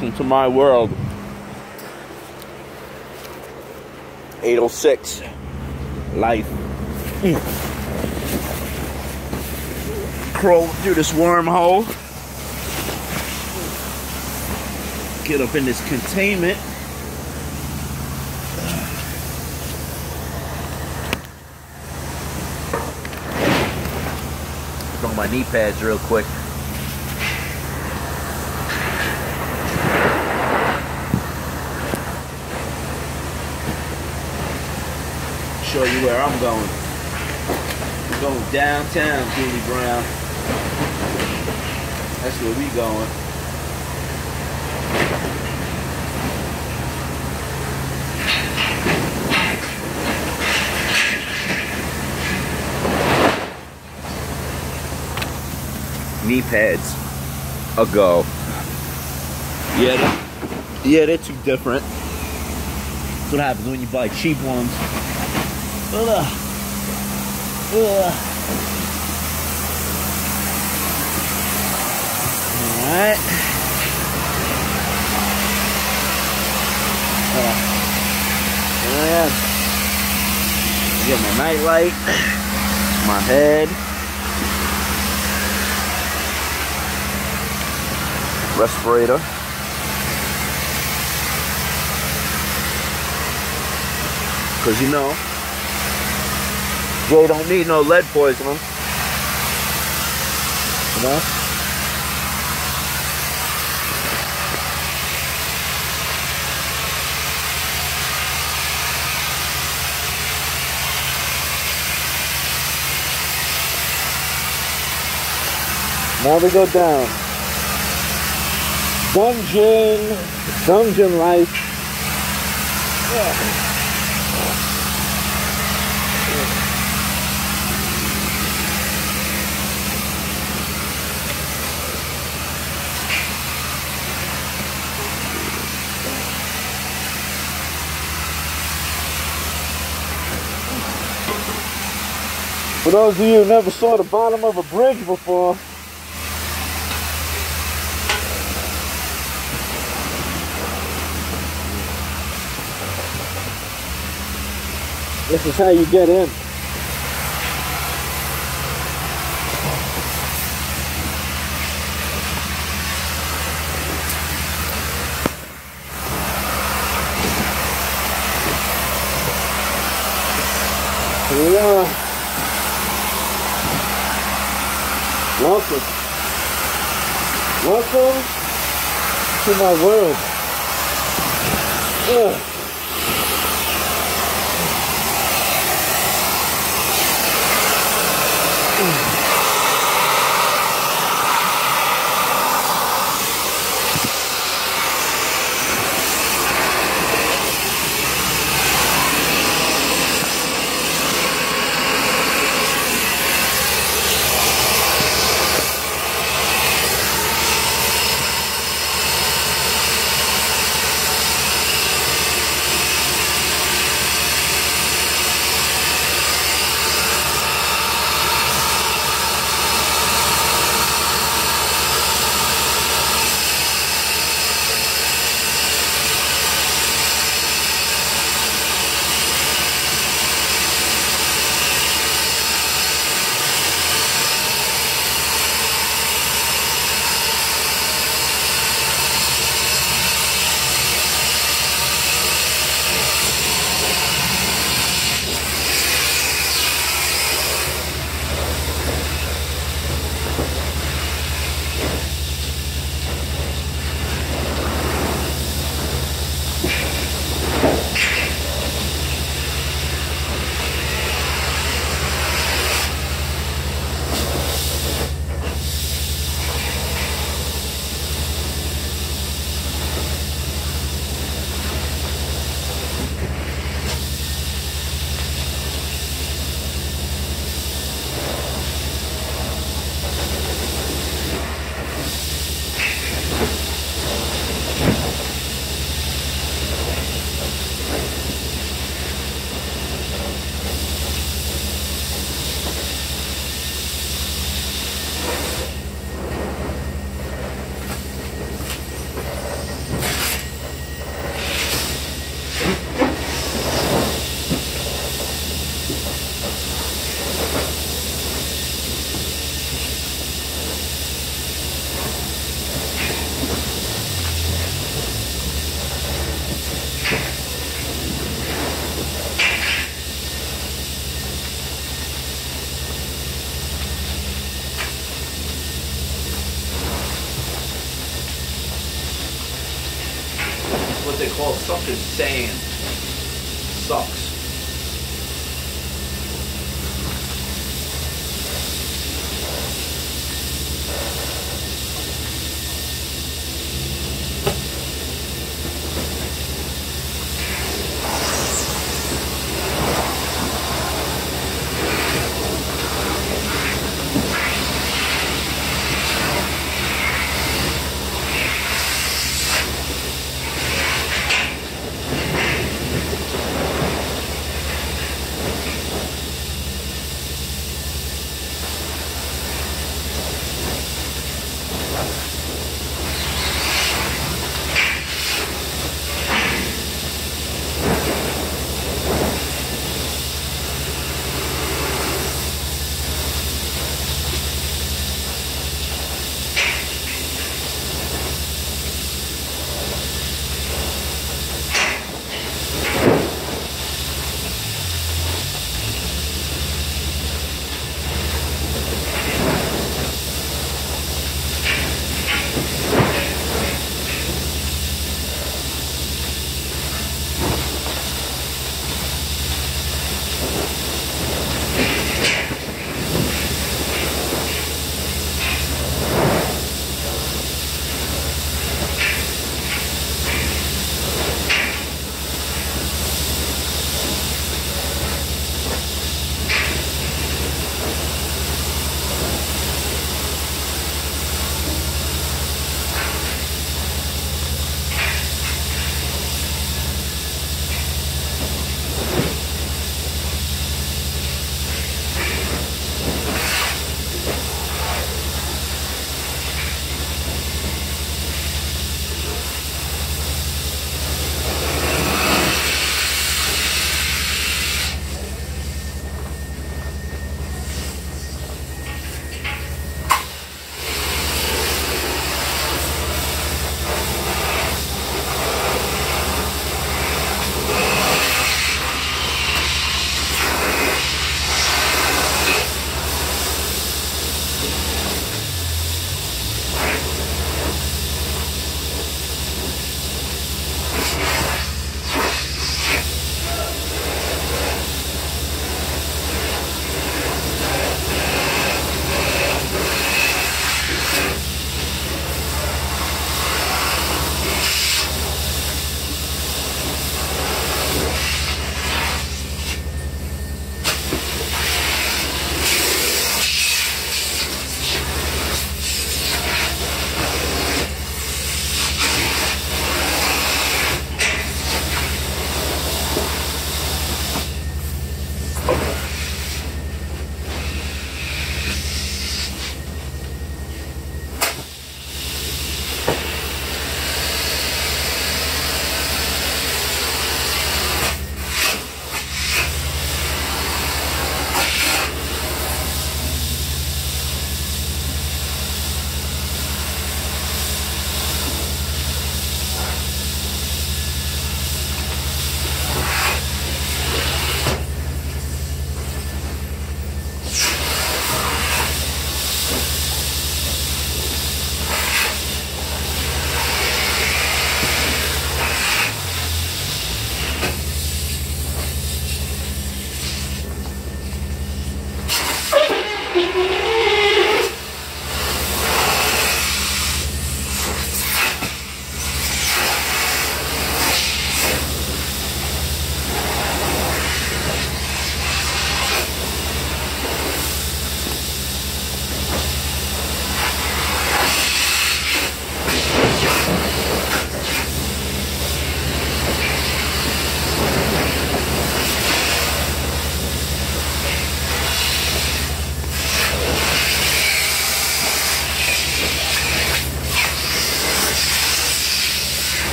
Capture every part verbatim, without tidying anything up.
Welcome to my world. eight oh six. Life. Mm. Crawl through this wormhole. Get up in this containment. Put on my knee pads real quick. Show you where I'm going. I'm going downtown, Julie Brown. That's where we going. Knee pads a go. Yeah, they're, yeah, they're too different. That's what happens when you buy cheap ones. Ugh. Ugh. Alright. Uh, yeah. Get my night light. My head. Respirator. Cause you know, Jay don't need no lead poisoning. You know? Now we go down. Dungeon, dungeon life. Yeah. For those of you who never saw the bottom of a bridge before, this is how you get in. Here we are. Welcome. Welcome to my world. Ugh. what they call sucking sand. Sucks.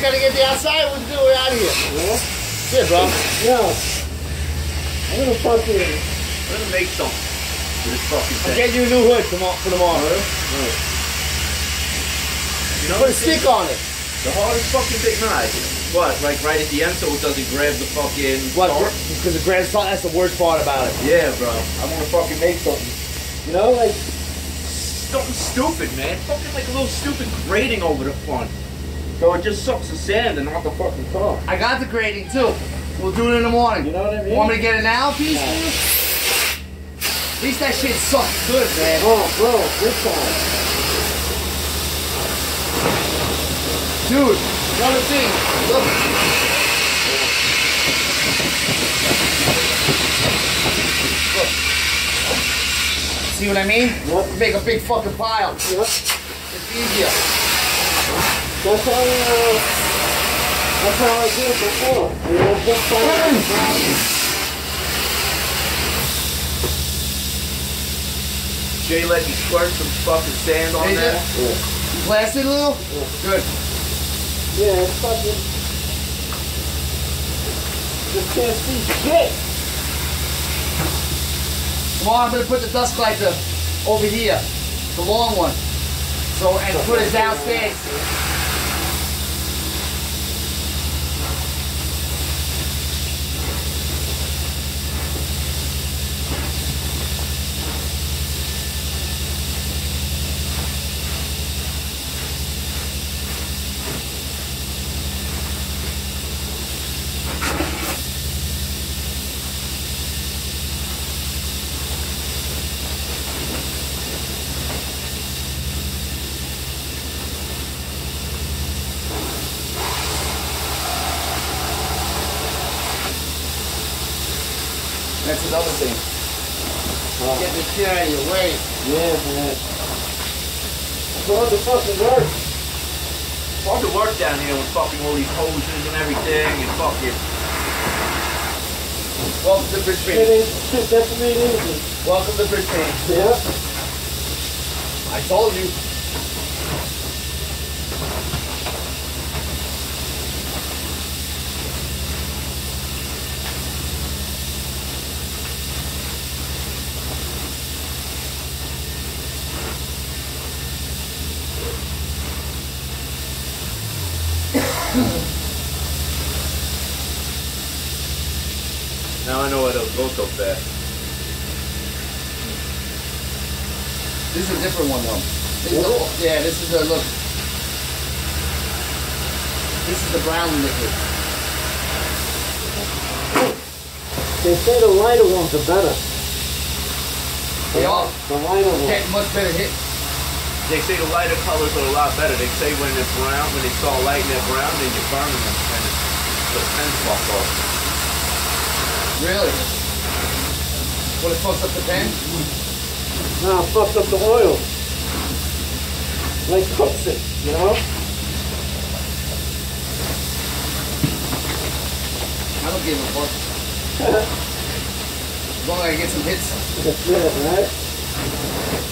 just gotta get the outside. We'll do it out of here. Yeah? Yeah, bro. No. I'm gonna fucking... I'm gonna make something for this fucking I'll thing. get you a new hood tomorrow, for tomorrow. Right. You know, Put a stick on it. The hardest fucking thing, nice. What, like right at the end so it doesn't grab the fucking... What? start? Because the grand salt, that's the worst part about it. Yeah, bro. I want to fucking make something. You know, like... Something stupid, man. Fucking like a little stupid grating over the front. So it just sucks the sand and not the fucking car. I got the grading too. We'll do it in the morning. You know what I mean? Want me to get it now, piece? No. At least that shit sucks good, man. Oh, bro, this time. Dude, another thing. Look. Look. See what I mean? Yep. Make a big fucking pile. Yep. It's easier. That's how, uh, that's how I did it before. You know, just fire. Jay let me squirt some fucking sand on Did there. you? Yeah. Blasted a little? Yeah. Good. Yeah, it's fucking... Just can't see shit. Come on, I'm gonna put the dust collector over here. The long one. So, and put it downstairs. That's another thing. Oh. Get the shit out of your way. Yeah, man. It's hard to fucking work. It's hard to work down here with fucking all these hoses and everything and fucking... Welcome to Brisbane. It ain't shit, that's made easy. Welcome to Brisbane. Yeah. I told you. Now I know why those go so fast. This is a different one though. This is the, yeah, this is the look. This is the brown liquid. They say the lighter ones are better. They are. The lighter ones. Get much better hit. They say the lighter colors are a lot better. They say when they're brown, when they start lighting they're brown, then you're burning them and the pens walk off. Really? What, it fucks up the pen? No, it fucks up the oil. Like cooks it, you know? I don't give a fuck. As long as I get some hits. That's it, right?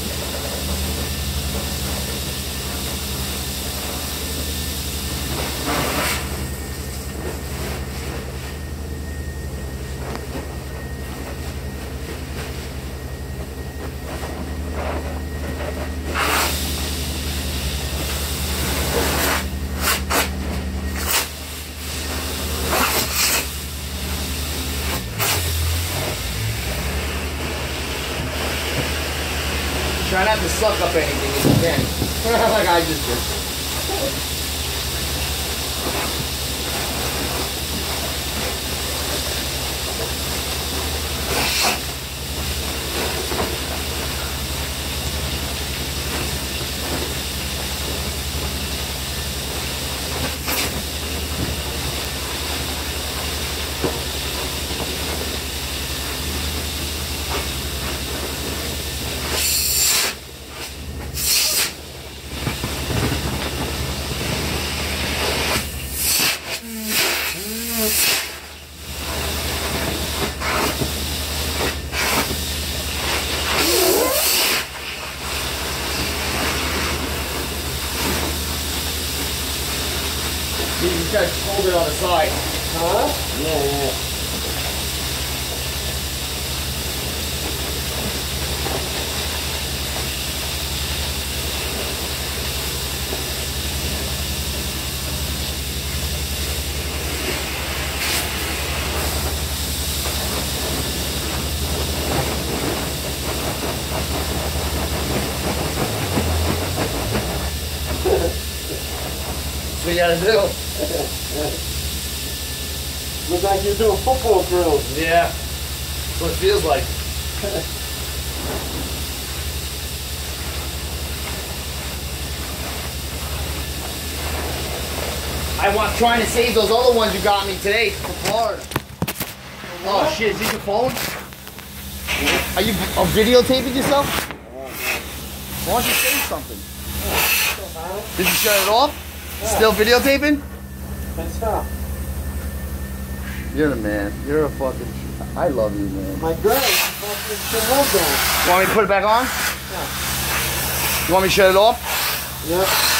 Try not to suck up anything if you can. Like I just did. You just gotta hold it on the side. Huh? Yeah, yeah. That's what you gotta do. Looks like you're doing football drills. Yeah. That's what it feels like. I want trying to save those other ones you got me today for Florida. Oh shit, is this your phone? Are you uh, videotaping yourself? Why don't you say something? Did you shut it off? Still videotaping? Let's stop. You're the man. You're a fucking... I love you, man. My girl fucking shut it down. You want me to put it back on? Yeah. You want me to shut it off? Yep.